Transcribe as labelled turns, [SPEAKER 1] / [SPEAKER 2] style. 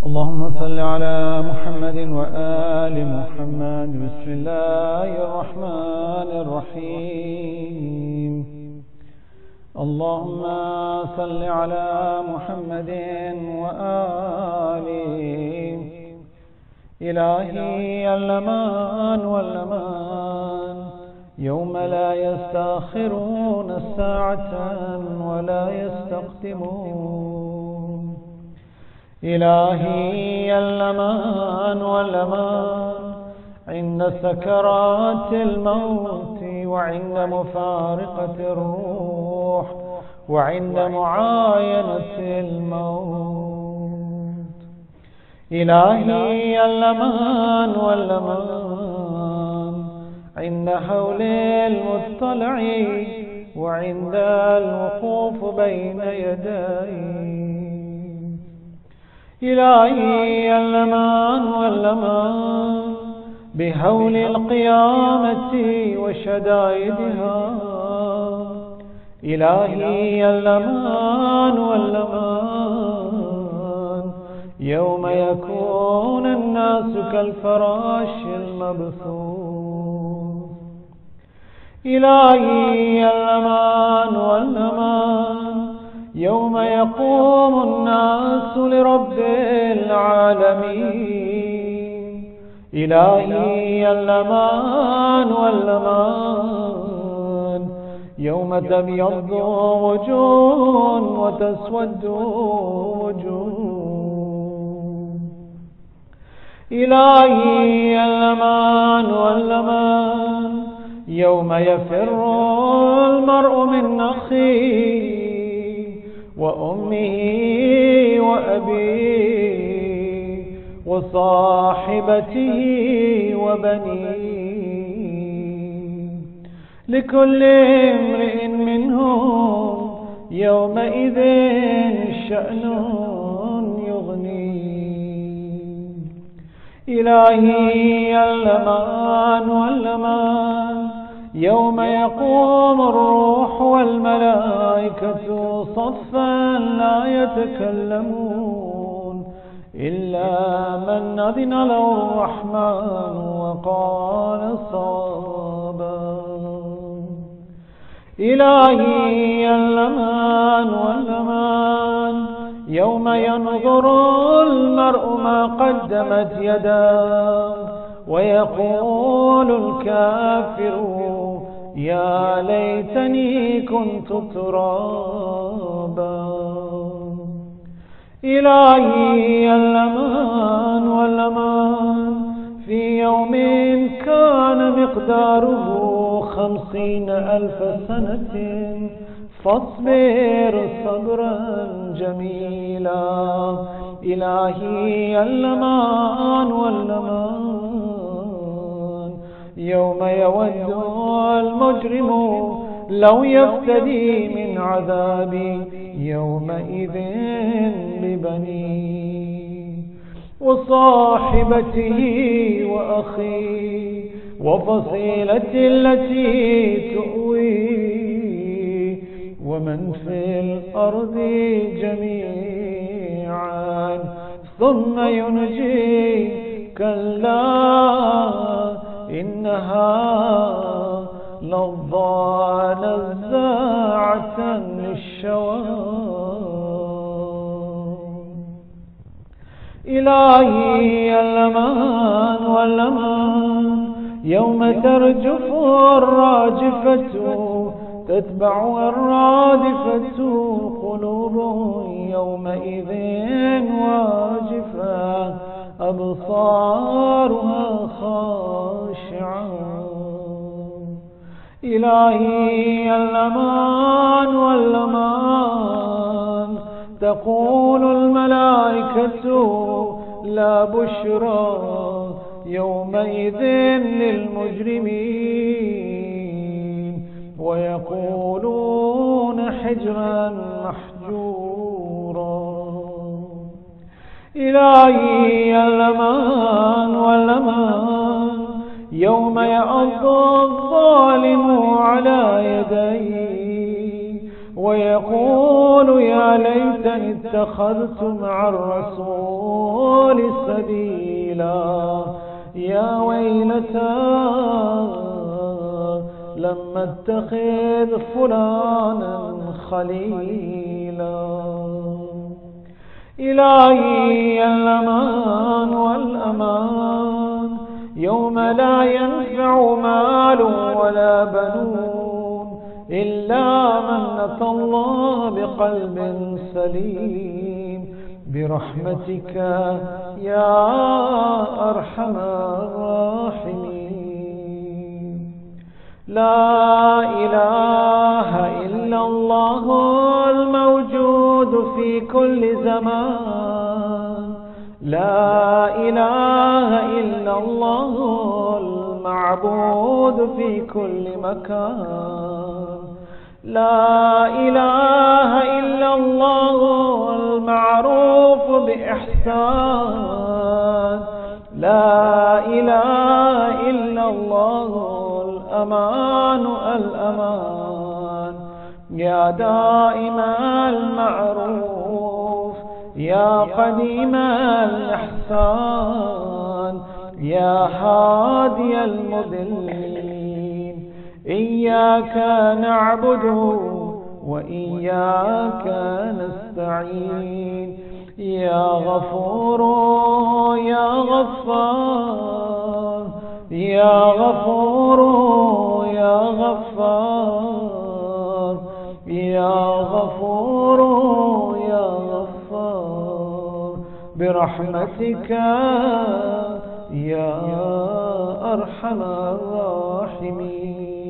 [SPEAKER 1] اللهم صل على محمد وآل محمد. بسم الله الرحمن الرحيم. اللهم صل على محمد وآله. إلهي الأمان والأمان يوم لا يستأخرون ساعة ولا يستقدمون. إلهي الأمان والأمان عند سكرات الموت وعند مفارقة الروح وعند معاينة الموت. إلهي الأمان والأمان عند حول المطلع وعند الوقوف بين يديه. إلهي الأمان والأمان بهول القيامة وشدائدها. إلهي الأمان والأمان يوم يكون الناس كالفراش المبثوث. إلهي الأمان والأمان يوم يقوم الناس لرب العالمين. إلهي الأمان والأمان يوم تبيض وجوه وتسود وجوه. إلهي الأمان والأمان يوم يفر المرء من أخيه وأمه وأبيه وصاحبته وبنيه. لكل امرئ منهم يومئذ شأن يغنيه. إلهي الأمان والأمان يوم يقوم الروح والملائكة صفا لا يتكلمون إلا من أذن له الرحمن وقال صوابا. إلهي الأمان والأمان يوم ينظر المرء ما قدمت يداه ويقول الكافر يا ليتني كنت ترابا. إلهي الأمان والأمان في يوم كان مقداره 50,000 سنة فاصبر صبرا جميلا. إلهي الأمان والأمان يوم يود المجرم لو يفتدي من عذابي يومئذ ببنيه وصاحبته وأخيه وفصيلتي التي تؤويه ومن في الأرض جميعا ثم ينجي. كلا إنها لظى نزاعة للشوى. إلهي الأمان والأمان يوم ترجف الراجفة تتبعها الرادفة قلوب يومئذ واجفة أبصارها خاشعة. إلهي الأمان والأمان تقول الملائكة لا بشرى يومئذ للمجرمين ويقولون حجرا محجورا. إلهي الأمان والأمان يوم يعض الظالم على يديه ويقول يا ليتني اتخذت مع الرسول سبيلا، يا ويلتى لم اتخذ فلانا خليلا. إلهي الأمان والأمان يوم لا ينفع مال ولا بنون إلا من أتى الله بقلب سليم، برحمتك يا أرحم الراحمين. لا إله إلا الله الموجود في كل زمان، لا إله إلا الله المعبود في كل مكان، لا إله إلا الله المعروف بإحسان، لا إله إلا الله الأمان الأمان، يا دائم المعروف، يا قديم الإحسان، يا هادي المضلين. إياك نعبد وإياك نستعين، يا غفور يا غفار، يا غفور يا غفار، يا غفور يا غفار، برحمتك يا أرحم الراحمين.